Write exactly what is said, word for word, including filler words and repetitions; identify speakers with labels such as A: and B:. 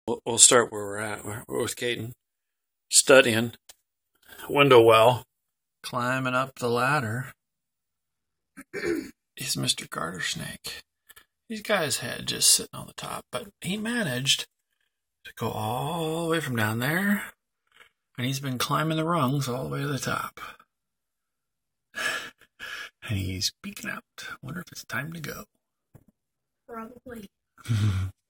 A: We'll, we'll start where we're at. We're, we're with Caden, studying, window well, climbing up the ladder. He's Mister Garter Snake. He's got his head just sitting on the top, but he managed to go all the way from down there, and he's been climbing the rungs all the way to the top. And he's peeking out. Wonder if it's time to go.
B: Probably.